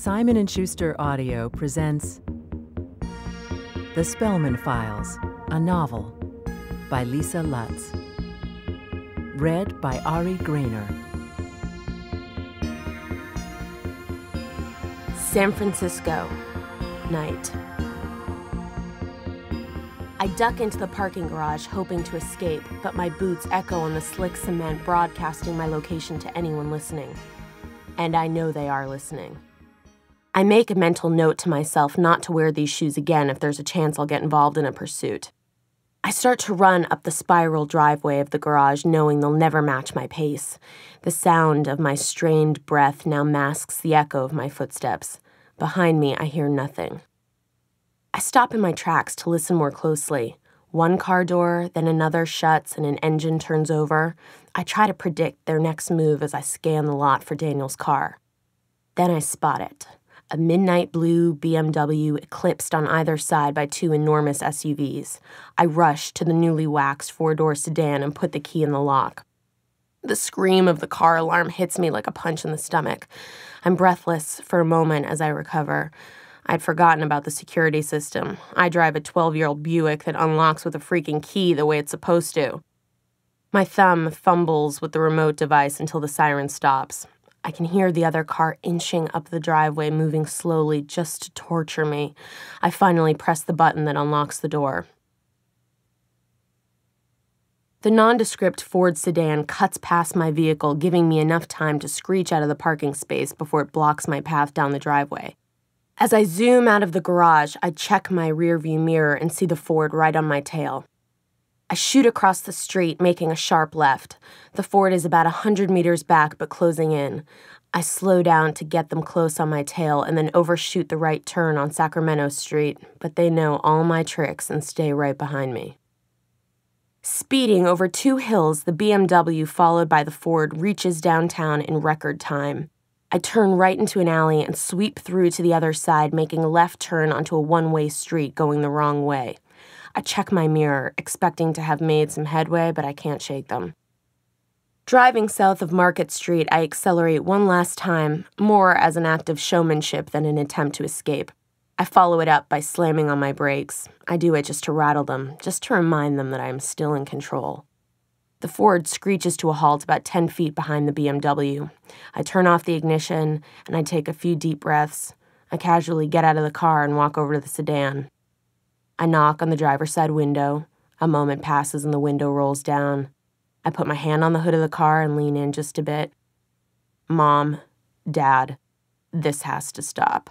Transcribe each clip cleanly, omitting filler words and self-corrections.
Simon & Schuster Audio presents The Spellman Files, a novel by Lisa Lutz. Read by Ari Graynor. San Francisco, night. I duck into the parking garage hoping to escape, but my boots echo on the slick cement broadcasting my location to anyone listening. And I know they are listening. I make a mental note to myself not to wear these shoes again if there's a chance I'll get involved in a pursuit. I start to run up the spiral driveway of the garage, knowing they'll never match my pace. The sound of my strained breath now masks the echo of my footsteps. Behind me, I hear nothing. I stop in my tracks to listen more closely. One car door, then another shuts and an engine turns over. I try to predict their next move as I scan the lot for Daniel's car. Then I spot it. A midnight blue BMW eclipsed on either side by two enormous SUVs. I rush to the newly waxed four-door sedan and put the key in the lock. The scream of the car alarm hits me like a punch in the stomach. I'm breathless for a moment as I recover. I'd forgotten about the security system. I drive a 12-year-old Buick that unlocks with a freaking key the way it's supposed to. My thumb fumbles with the remote device until the siren stops. I can hear the other car inching up the driveway, moving slowly just to torture me. I finally press the button that unlocks the door. The nondescript Ford sedan cuts past my vehicle, giving me enough time to screech out of the parking space before it blocks my path down the driveway. As I zoom out of the garage, I check my rearview mirror and see the Ford right on my tail. I shoot across the street, making a sharp left. The Ford is about 100 meters back, but closing in. I slow down to get them close on my tail and then overshoot the right turn on Sacramento Street, but they know all my tricks and stay right behind me. Speeding over two hills, the BMW, followed by the Ford, reaches downtown in record time. I turn right into an alley and sweep through to the other side, making a left turn onto a one-way street going the wrong way. I check my mirror, expecting to have made some headway, but I can't shake them. Driving south of Market Street, I accelerate one last time, more as an act of showmanship than an attempt to escape. I follow it up by slamming on my brakes. I do it just to rattle them, just to remind them that I am still in control. The Ford screeches to a halt about 10 feet behind the BMW. I turn off the ignition, and I take a few deep breaths. I casually get out of the car and walk over to the sedan. I knock on the driver's side window. A moment passes and the window rolls down. I put my hand on the hood of the car and lean in just a bit. Mom, Dad, this has to stop.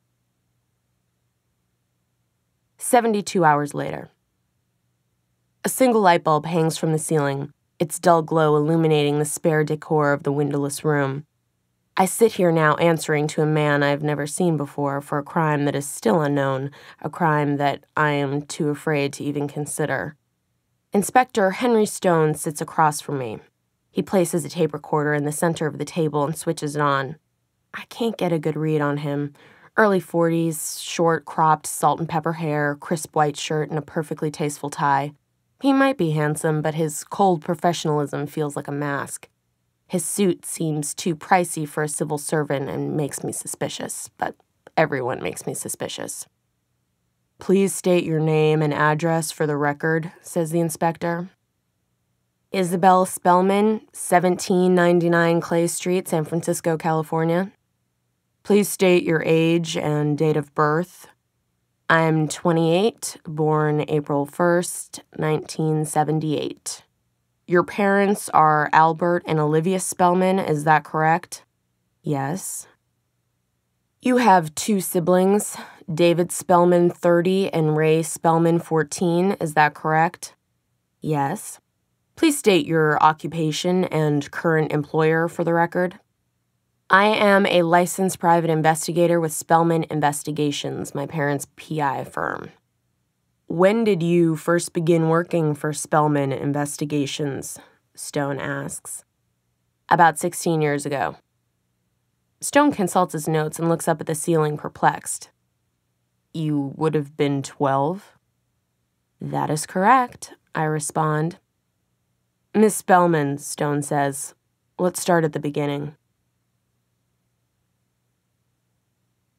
72 hours later. A single light bulb hangs from the ceiling, its dull glow illuminating the spare decor of the windowless room. I sit here now answering to a man I've never seen before for a crime that is still unknown, a crime that I am too afraid to even consider. Inspector Henry Stone sits across from me. He places a tape recorder in the center of the table and switches it on. I can't get a good read on him. Early 40s, short, cropped, salt and pepper hair, crisp white shirt, and a perfectly tasteful tie. He might be handsome, but his cold professionalism feels like a mask. His suit seems too pricey for a civil servant and makes me suspicious, but everyone makes me suspicious. Please state your name and address for the record, says the inspector. Isabel Spellman, 1799 Clay Street, San Francisco, California. Please state your age and date of birth. I'm 28, born April 1st, 1978. Your parents are Albert and Olivia Spellman, is that correct? Yes. You have two siblings, David Spellman, 30, and Ray Spellman, 14, is that correct? Yes. Please state your occupation and current employer for the record. I am a licensed private investigator with Spellman Investigations, my parents' PI firm. When did you first begin working for Spellman Investigations? Stone asks. About 16 years ago. Stone consults his notes and looks up at the ceiling, perplexed. You would have been 12? That is correct, I respond. Miss Spellman, Stone says, let's start at the beginning.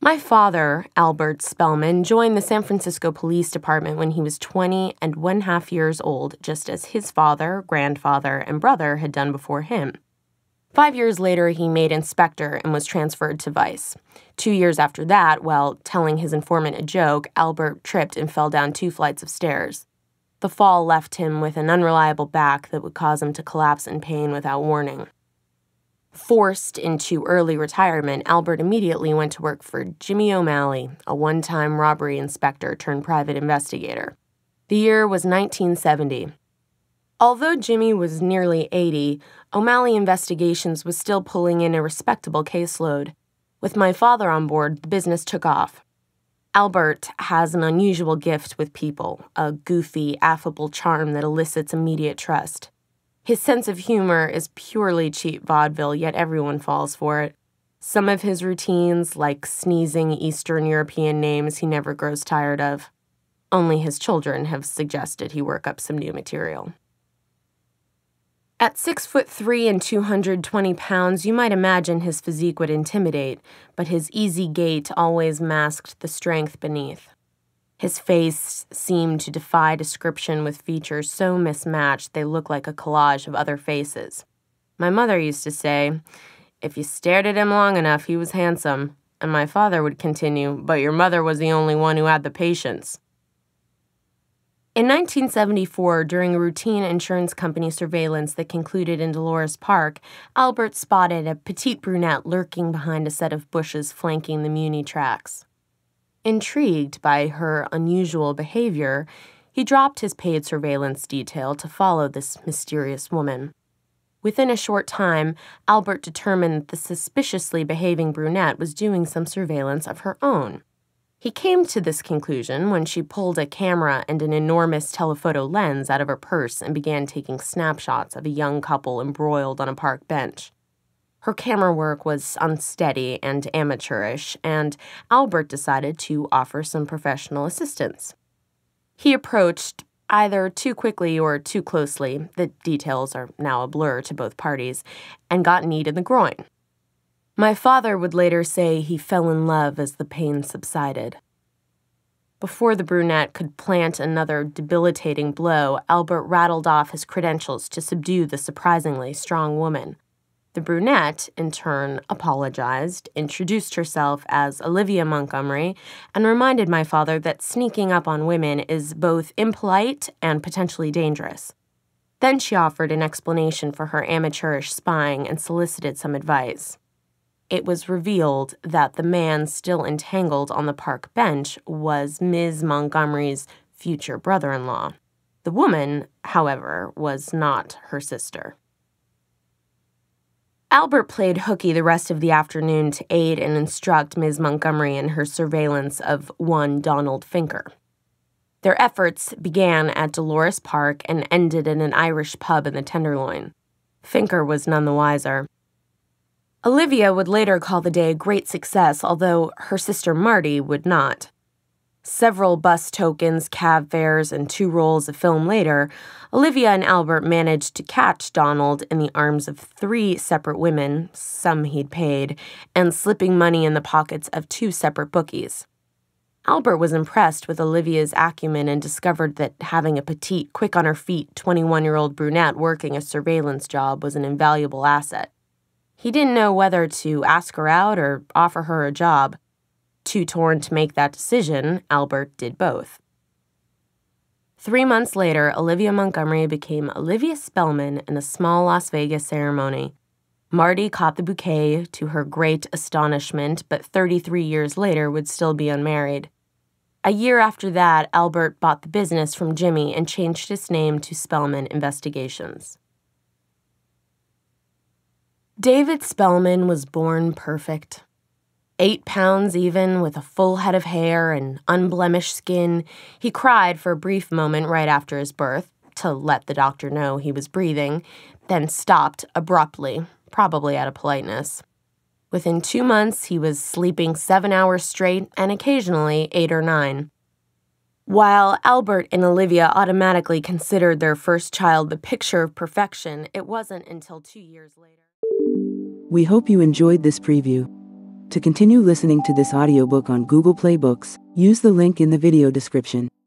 My father, Albert Spellman, joined the San Francisco Police Department when he was 20.5 years old, just as his father, grandfather, and brother had done before him. 5 years later, he made inspector and was transferred to Vice. 2 years after that, while telling his informant a joke, Albert tripped and fell down 2 flights of stairs. The fall left him with an unreliable back that would cause him to collapse in pain without warning. Forced into early retirement, Albert immediately went to work for Jimmy O'Malley, a one-time robbery inspector turned private investigator. The year was 1970. Although Jimmy was nearly 80, O'Malley Investigations was still pulling in a respectable caseload. With my father on board, the business took off. Albert has an unusual gift with people, a goofy, affable charm that elicits immediate trust. His sense of humor is purely cheap vaudeville, yet everyone falls for it. Some of his routines, like sneezing Eastern European names, he never grows tired of. Only his children have suggested he work up some new material. At 6'3" and 220 pounds, you might imagine his physique would intimidate, but his easy gait always masked the strength beneath. His face seemed to defy description with features so mismatched they look like a collage of other faces. My mother used to say, if you stared at him long enough, he was handsome, and my father would continue, but your mother was the only one who had the patience. In 1974, during a routine insurance company surveillance that concluded in Dolores Park, Albert spotted a petite brunette lurking behind a set of bushes flanking the Muni tracks. Intrigued by her unusual behavior, he dropped his paid surveillance detail to follow this mysterious woman. Within a short time, Albert determined that the suspiciously behaving brunette was doing some surveillance of her own. He came to this conclusion when she pulled a camera and an enormous telephoto lens out of her purse and began taking snapshots of a young couple embroiled on a park bench. Her camera work was unsteady and amateurish, and Albert decided to offer some professional assistance. He approached either too quickly or too closely, the details are now a blur to both parties, and got kneed in the groin. My father would later say he fell in love as the pain subsided. Before the brunette could plant another debilitating blow, Albert rattled off his credentials to subdue the surprisingly strong woman. The brunette, in turn, apologized, introduced herself as Olivia Montgomery, and reminded my father that sneaking up on women is both impolite and potentially dangerous. Then she offered an explanation for her amateurish spying and solicited some advice. It was revealed that the man still entangled on the park bench was Ms. Montgomery's future brother-in-law. The woman, however, was not her sister. Albert played hooky the rest of the afternoon to aid and instruct Ms. Montgomery in her surveillance of one Donald Finker. Their efforts began at Dolores Park and ended in an Irish pub in the Tenderloin. Finker was none the wiser. Olivia would later call the day a great success, although her sister Marty would not. Several bus tokens, cab fares, and 2 rolls of film later, Olivia and Albert managed to catch Donald in the arms of 3 separate women, some he'd paid, and slipping money in the pockets of 2 separate bookies. Albert was impressed with Olivia's acumen and discovered that having a petite, quick-on-her-feet 21-year-old brunette working a surveillance job was an invaluable asset. He didn't know whether to ask her out or offer her a job. Too torn to make that decision, Albert did both. 3 months later, Olivia Montgomery became Olivia Spellman in a small Las Vegas ceremony. Marty caught the bouquet to her great astonishment, but 33 years later would still be unmarried. A year after that, Albert bought the business from Jimmy and changed its name to Spellman Investigations. David Spellman was born perfect. 8 pounds even, with a full head of hair and unblemished skin, he cried for a brief moment right after his birth, to let the doctor know he was breathing, then stopped abruptly, probably out of politeness. Within 2 months, he was sleeping 7 hours straight and occasionally 8 or 9. While Albert and Olivia automatically considered their first child the picture of perfection, it wasn't until 2 years later. We hope you enjoyed this preview. To continue listening to this audiobook on Google Play Books, use the link in the video description.